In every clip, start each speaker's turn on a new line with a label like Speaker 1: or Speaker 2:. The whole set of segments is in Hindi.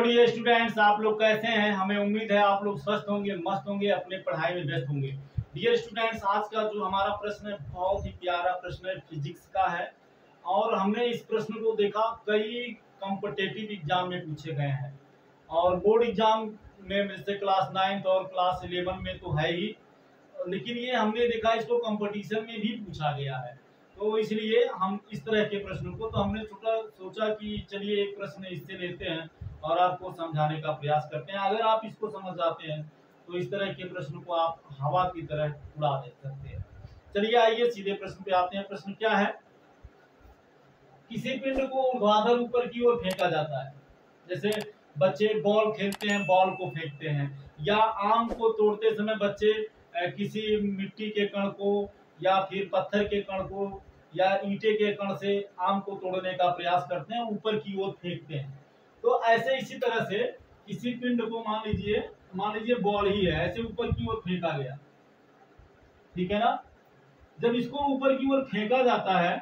Speaker 1: डियर स्टूडेंट्स, आप लोग कैसे हैं? हमें उम्मीद है आप लोग स्वस्थ होंगे, मस्त होंगे, अपने पढ़ाई में व्यस्त होंगे। डियर स्टूडेंट्स, आज का जो हमारा प्रश्न है बहुत ही प्यारा प्रश्न है, फिजिक्स का है। और हमने इस प्रश्न को देखा कई कॉम्पिटिटिव एग्जाम में पूछे गए हैं और बोर्ड एग्जाम में जैसे क्लास 9 और क्लास 11 में तो है ही, लेकिन ये हमने देखा इसको कंपटीशन में भी पूछा गया है। तो इसलिए हम इस तरह के प्रश्नों को तो हमने सोचा कि चलिए एक प्रश्न इससे लेते हैं और आपको समझाने का प्रयास करते हैं। अगर आप इसको समझ जाते हैं तो इस तरह के प्रश्न को आप हवा की तरह उड़ा दे सकते हैं। चलिए आइए सीधे प्रश्न पे आते हैं। प्रश्न क्या है? किसी पिंड को ऊर्ध्वाधर ऊपर की ओर फेंका जाता है। जैसे बच्चे बॉल खेलते हैं, बॉल को फेंकते हैं, या आम को तोड़ते समय बच्चे किसी मिट्टी के कण को या फिर पत्थर के कण को या ईंटे के कण से आम को तोड़ने का प्रयास करते हैं, ऊपर की ओर फेंकते हैं। तो ऐसे इसी तरह से किसी पिंड को मान लीजिए बॉल ही है, ऐसे ऊपर की ओर फेंका गया, ठीक है ना। जब इसको ऊपर की ओर फेंका जाता है,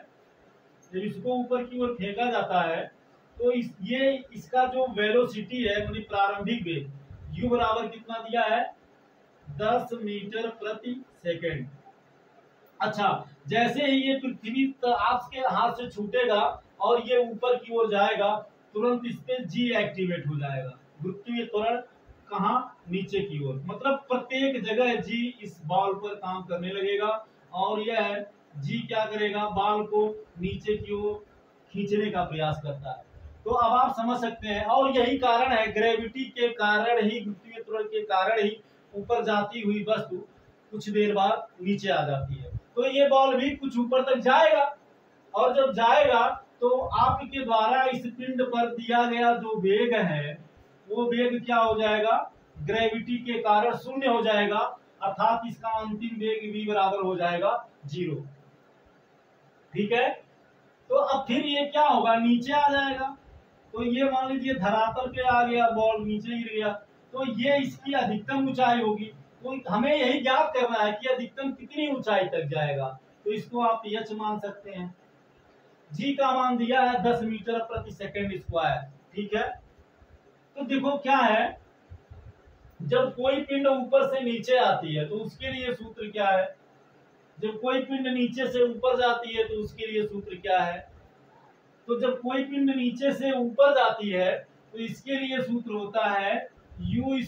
Speaker 1: तो इसका जो वेलोसिटी है यानी प्रारंभिक वेग, u बराबर कितना दिया है? 10 मीटर प्रति सेकंड। अच्छा, जैसे ही ये पृथ्वी आपके हाथ से छूटेगा और ये ऊपर की ओर जाएगा, तुरंत इस पे जी एक्टिवेट हो जाएगा। गुरुत्वीय त्वरण कहाँ? नीचे की ओर। मतलब प्रत्येक जगह जी इस बॉल पर काम करने लगेगा और यह जी क्या करेगा? बॉल को नीचे की ओर खींचने का प्रयास करता है। तो अब आप समझ सकते हैं, और यही कारण है, ग्रेविटी के कारण ही, गुरुत्वीय त्वरण के कारण ही ऊपर जाती हुई वस्तु कुछ देर बाद नीचे आ जाती है। तो ये बॉल भी कुछ ऊपर तक जाएगा, और जब जाएगा तो आपके द्वारा इस पिंड पर दिया गया जो वेग है, वो वेग क्या हो जाएगा? ग्रेविटी के कारण शून्य हो जाएगा, अर्थात इसका अंतिम वेग v बराबर हो जाएगा 0। ठीक है। तो अब फिर ये क्या होगा? नीचे आ जाएगा। तो ये मान लीजिए धरातल पे आ गया, बॉल नीचे गिर गया, तो ये इसकी अधिकतम ऊंचाई होगी। तो हमें यही ज्ञात करना है कि अधिकतम कितनी ऊंचाई तक जाएगा। तो इसको आप h मान सकते हैं। g का मान दिया है 10 मीटर प्रति सेकंड स्क्वायर, ठीक है। तो देखो क्या है, जब कोई पिंड ऊपर से नीचे आती है तो उसके लिए सूत्र क्या है? जब कोई पिंड नीचे से ऊपर जाती है तो उसके लिए सूत्र क्या है? तो जब कोई पिंड नीचे से ऊपर जाती है तो इसके लिए सूत्र होता है u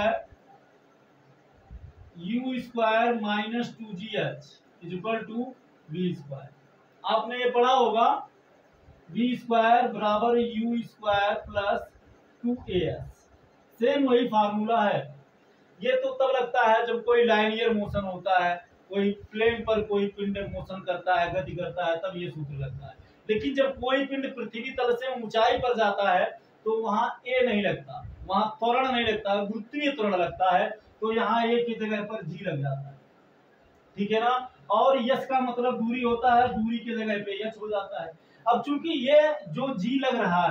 Speaker 1: square minus 2gh equal to v square. आपने ये पढ़ा होगा, v स्क्वायर बराबर u square plus 2as। Same वही फार्मूला है। ये तो तब लगता है जब कोई लाइनियर मोशन होता है, कोई प्लेन पर कोई पिंड मोशन करता है, गति करता है, तब ये सूत्र लगता है। लेकिन जब कोई पिंड पृथ्वी तल से ऊंचाई पर जाता है तो वहां ए नहीं लगता, वहां त्वरण नहीं लगता, गुरुत्वीय त्वरण लगता है। तो यहाँ ए की जगह पर जी लग जाता है, ठीक है ना। और यश का मतलब दूरी होता है, दूरी की जगह पे यश हो जाता है। अब चूंकि ये जो जी लग रहा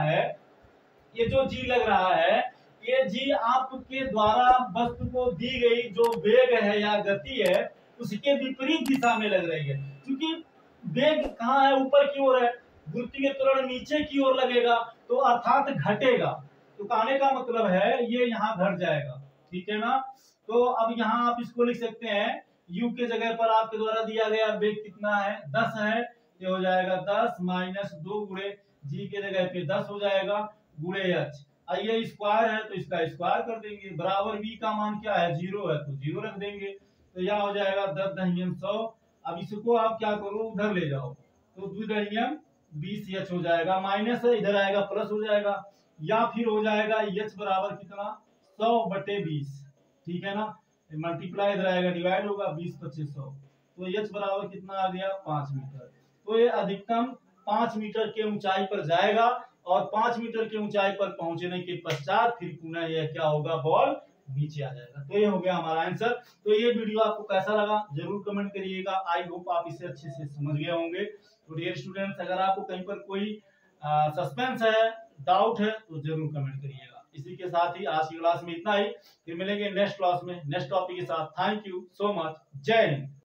Speaker 1: है, ये जी आपके द्वारा वस्तु को दी गई जो वेग है या गति है, उसके विपरीत दिशा में लग रही है। क्योंकि वेग कहाँ है? ऊपर की ओर है, गुरुत्वीय त्वरण नीचे की ओर लगेगा, तो अर्थात घटेगा। तो कहने का मतलब है ये यहाँ घट जाएगा, ठीक है ना। तो अब यहाँ आप इसको लिख सकते हैं, u के जगह पर आपके द्वारा दिया गया वेग कितना है? 10 है। ये हो जाएगा 10 माइनस 2 गुणे g के जगह पे 10 हो जाएगा गुणे h। ये स्क्वायर है तो इसका स्क्वायर कर देंगे, बराबर v का मान क्या है? 0 है तो 0 रख देंगे। तो यह हो जाएगा 10 दहियम 100। अब इसको आप क्या करो? उधर ले जाओ, तो 2 दहियम 20h हो जाएगा, माइनस है, इधर आएगा प्लस हो जाएगा, या फिर हो जाएगा h बराबर कितना? 100/20, ठीक है ना। मल्टीप्लाई इधर आएगा, डिवाइड होगा, 20 25 100। तो h बराबर कितना आ गया? 5 मीटर। तो ये अधिकतम 5 मीटर के ऊंचाई पर जाएगा, और 5 मीटर की ऊंचाई पर पहुंचने के पश्चात फिर पुनः यह क्या होगा? बॉल नीचे आ जाएगा। तो ये हो गया हमारा आंसर। तो ये वीडियो आपको कैसा लगा जरूर कमेंट करिएगा। आई होप आप इसे अच्छे से समझ गए होंगे। तो डियर स्टूडेंट्स, अगर आपको कहीं पर कोई सस्पेंस है, डाउट है, तो जरूर कमेंट करिएगा। इसी के साथ ही आज की क्लास में इतना ही। फिर मिलेंगे नेक्स्ट क्लास में नेक्स्ट टॉपिक के साथ। Thank you so much. जय हिंद।